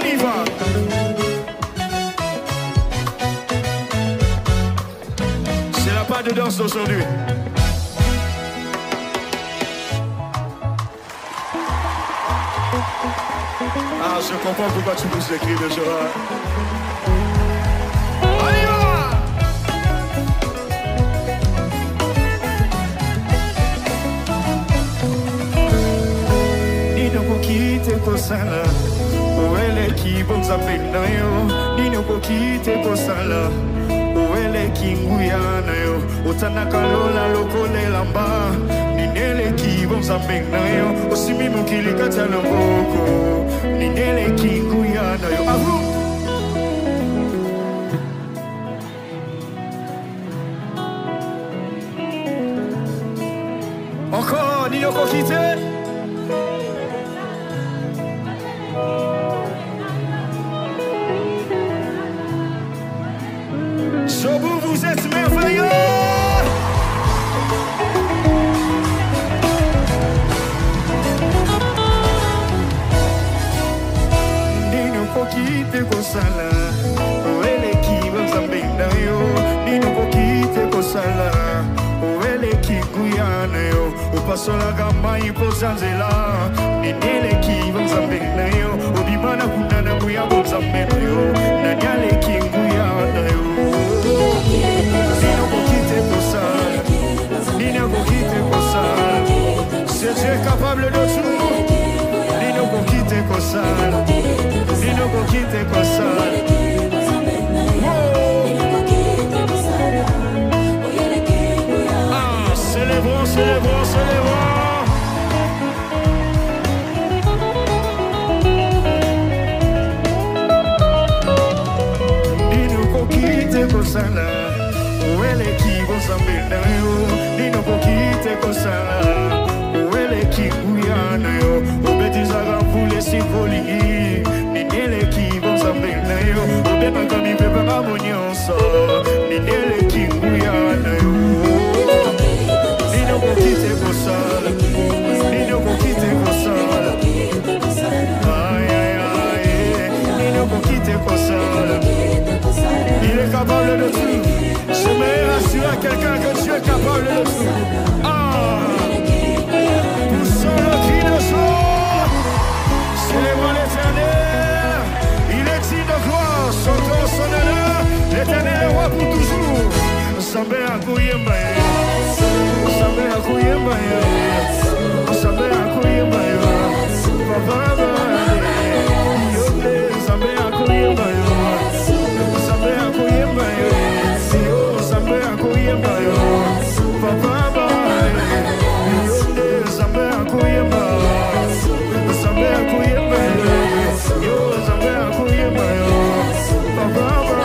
On y va. C'est la part de danse aujourd'hui. Ah, je comprends pourquoi tu nous écris de joie. On y va! Nino kokite kosala, ouele ki bonza pena yo. Nino kokite kosala, ouele ki nguyana yo. Utanaka lola lokole lamba, ninele ki bonza pena yo. Osimi mukili kata lamboko, ninele ki nguyana yo. Avu! Encore, Nino kokite. Sobu, vous êtes merveilleux. Nino kokite kosala, ouele ki banzambenda yo. Nino kokite kosala, ouele ki kuyana yo. Upasola gamba ipozanzela, ninele ki banzambenda yo. Obimana kunana kuya banzambenda yo. Nanyale ki kuyana yo. Nino kokite kosala, Nino kokite kosala. C'est Dieu capable de tout. Nino kokite kosala, Nino kokite kosala. Ah, célébrons, célébrons, célébrons. Nino kokite kosala, ouele ki bozambenda yo. Nino kokite kosala, ouele ki kuyana yo. Obetizaga mpule sikolingi, ninele ki bozambenda yo. Obeba kami beba mabonyonso, ninele ki kuyana yo. Nino kokite kosala, Nino kokite kosala. Aïe aïe aïe, Nino kokite kosala. Il est capable de tout. Je me rassure à quelqu'un que Dieu est capable de tout. Ah! Poussons le cri de joie. Célébrons l'Éternel. Il est digne de gloire. Chantons son honneur. L'Éternel est roi pour toujours. Sambe akuyemba yo. Sambe akuyemba yo. Sambe akuyemba yo. Papa Sambe akuyemba yo. Sambe akuyemba yo. Sambe akuyemba yo. Papa Sambe akuyemba. Sambe akuyemba yo. Sambe akuyemba yo. Papa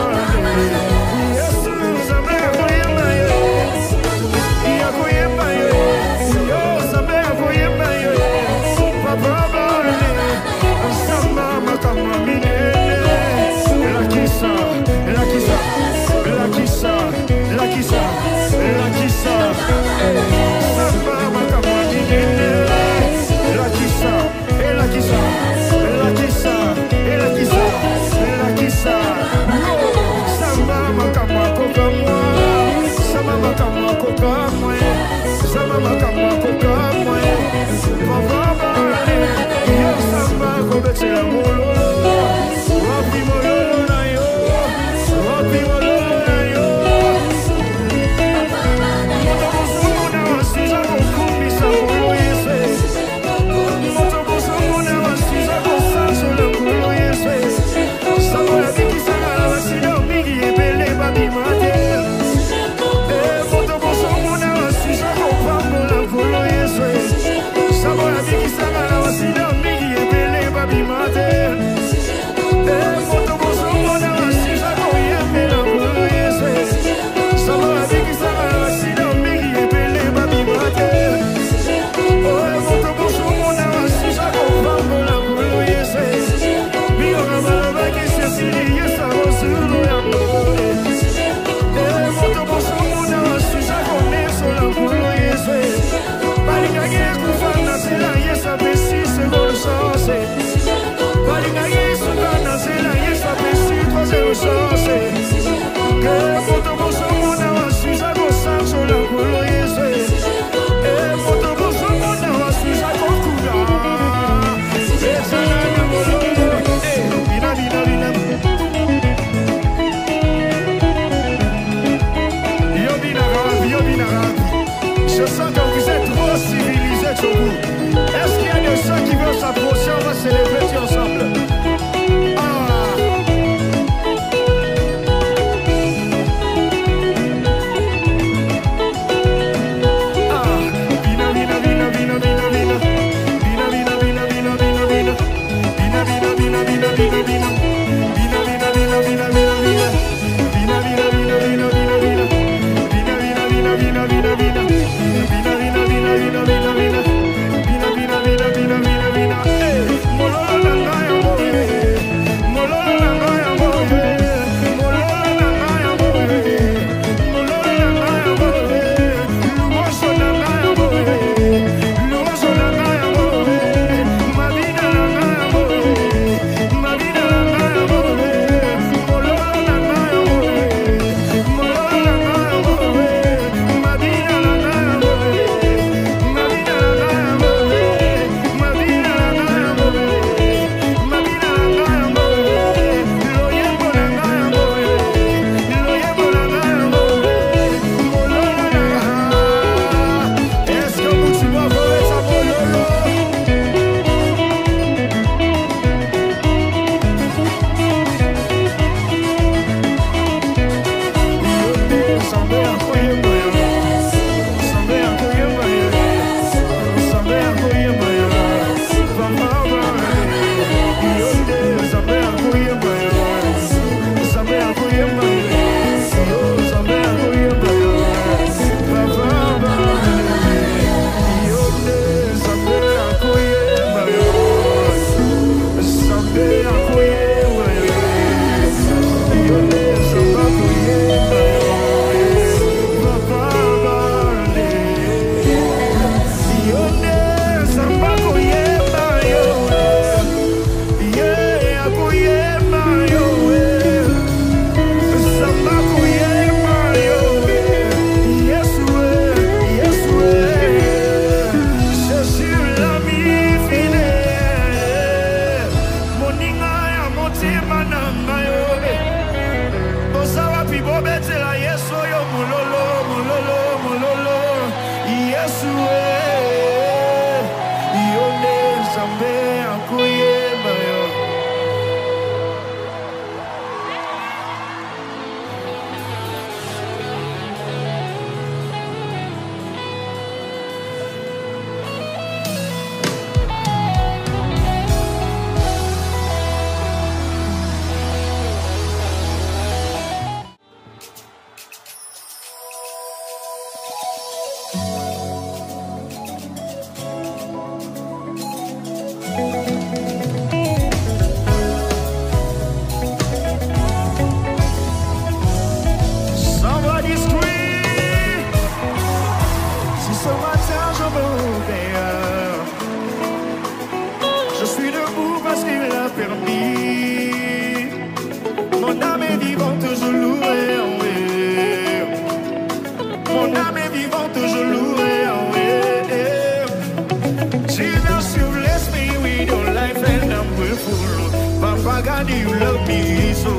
God, you love me so.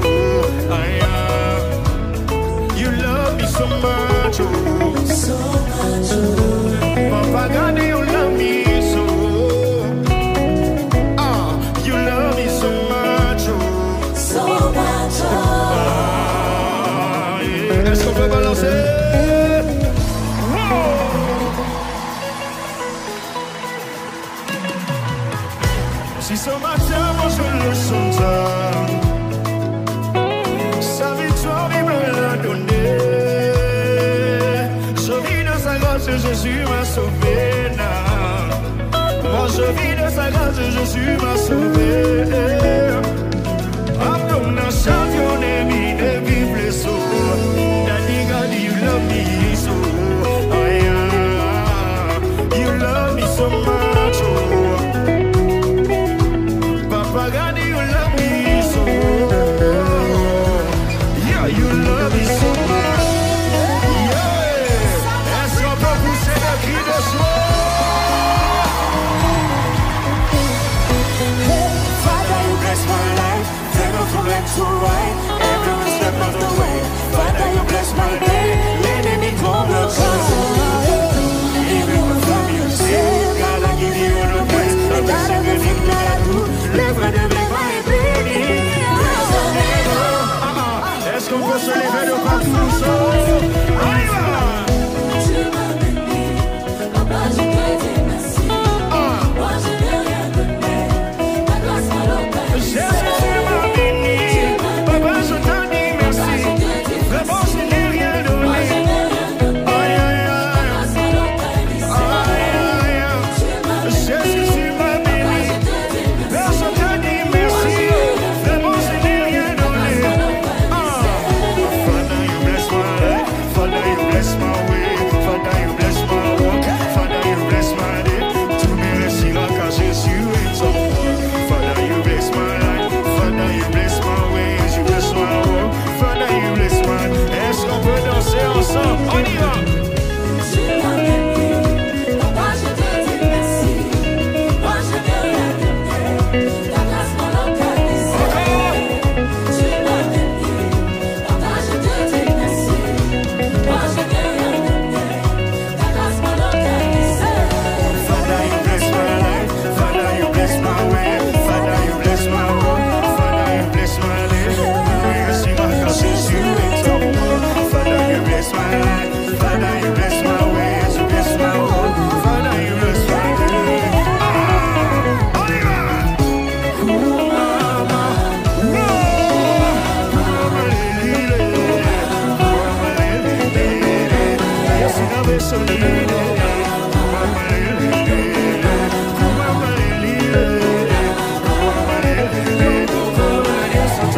You love me so much, oh. So much, oh. Papa God, you love me so. You love me so much, oh. So much, oh. Yeah. Est-ce qu'on peut balancer? Si ce matin, moi je le sens, sa victoire, il me l'a donnée. Je vis de sa grâce, Jésus m'a sauvé. Moi je vis de sa grâce, Jésus m'a sauvé. I'm gonna shout your name in every place, oh. Daddy God, you love me so. Oh yeah, you love me so much, oh. Papa God, you love me so. Yeah, you love me so much. Yeah. Est-ce qu'on peut pousser le cri de joie? Father, you bless my life. Take me from left to right. Every step of the way. Father, you bless my day. Letting me come up even when family say, God, I give you the praise. I got everything that I do. Lève de mes mains et bénis. Est-ce qu'on peut se lever de partout seul? On y va! Tu m'as béni, papa, je t'ai dit merci. Moi, je n'ai rien donné, ta grâce m'a l'obéi. Jésus, tu m'as béni, papa, je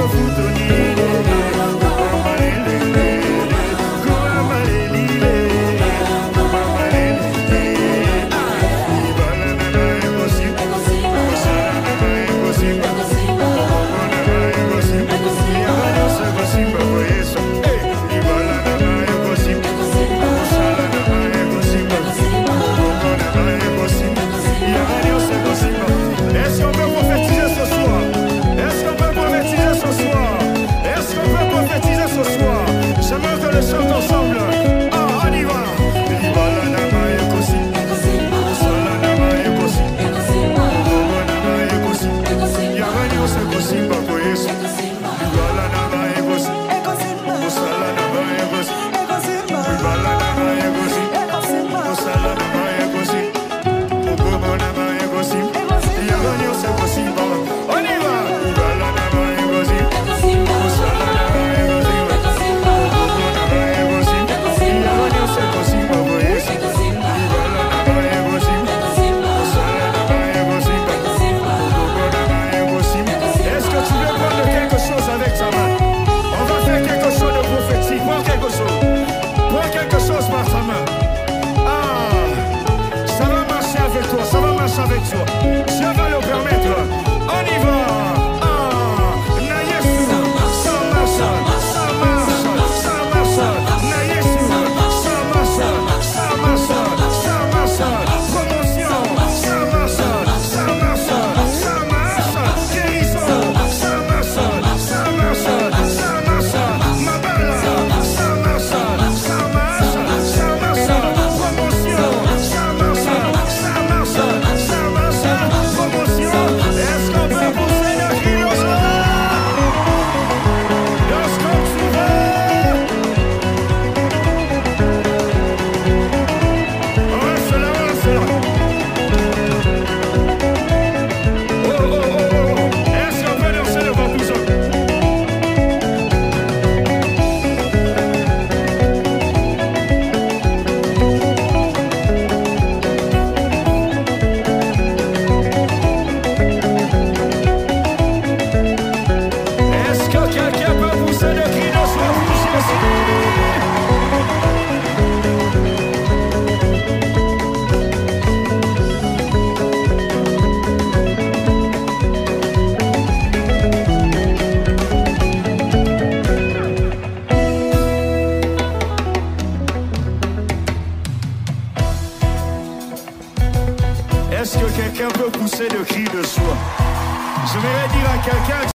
Est-ce que quelqu'un peut pousser le cri de joie? Je vais dire à quelqu'un